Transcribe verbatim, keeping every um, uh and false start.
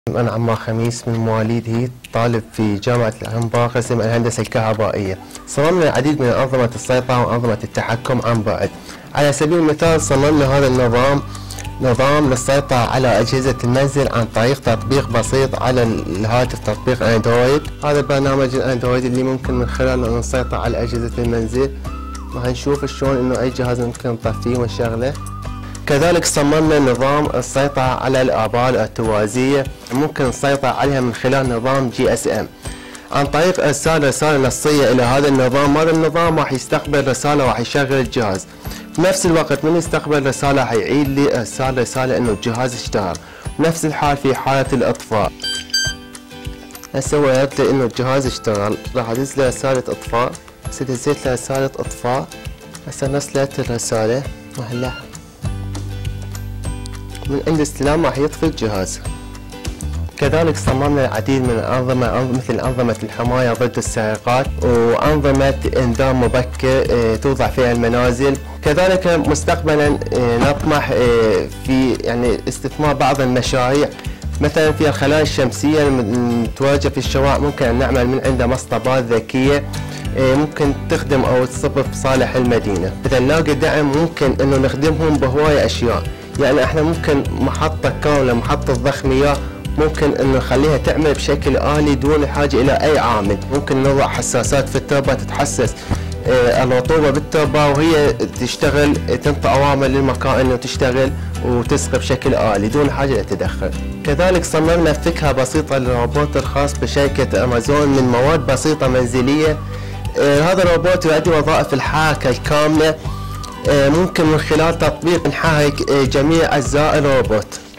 أنا عمار خميس من مواليد هيت، طالب في جامعة الأنبار قسم الهندسة الكهربائية. صممنا العديد من أنظمة السيطرة وأنظمة التحكم عن بعد. على سبيل المثال صممنا هذا النظام نظام للسيطرة على أجهزة المنزل عن طريق تطبيق بسيط على الهاتف، تطبيق أندرويد. هذا البرنامج الأندرويد اللي ممكن من خلاله نسيطر على أجهزة المنزل. راح نشوف شلون إنه أي جهاز ممكن نطفيه ونشغله. كذلك صممنا نظام السيطرة على الآبار التوازية، ممكن نسيطر عليها من خلال نظام جي اس ام عن طريق ارسال رسالة نصية الى هذا النظام. هذا النظام راح يستقبل رسالة وراح يشغل الجهاز. في نفس الوقت من يستقبل رسالة راح يعيد لي ارسال رسالة انه الجهاز اشتغل. نفس الحال في حالة الاطفاء، هسه هو يرد لي انه الجهاز اشتغل، راح ادز له رسالة اطفاء. هسه دزيت له رسالة اطفاء، هسه نزلت الرسالة وهلا من عند استلام راح يطفي الجهاز. كذلك صممنا العديد من الأنظمة مثل أنظمة الحماية ضد السرقات وأنظمة إنذار مبكر توضع فيها المنازل. كذلك مستقبلا نطمح في يعني استثمار بعض المشاريع مثلا في الخلايا الشمسية المتواجدة في الشوارع، ممكن أن نعمل من عندها مسطبات ذكية ممكن تخدم أو تصب في صالح المدينة. إذا نلاقي دعم ممكن إنه نخدمهم بهواية أشياء، يعني احنا ممكن محطة كاملة محطة ضخ مياه ممكن انه نخليها تعمل بشكل آلي دون الحاجة الى اي عامل. ممكن نضع حساسات في التربة تتحسس اه الرطوبة بالتربة وهي تشتغل، تنطي اوامر للمكان انه تشتغل وتسقي بشكل آلي دون حاجة للتدخل. كذلك صممنا فكرة بسيطة للروبوت الخاص بشركة امازون من مواد بسيطة منزلية. اه هذا الروبوت يؤدي وظائف الحركة الكاملة، ممكن من خلال تطبيق نحرك جميع أجزاء الروبوت.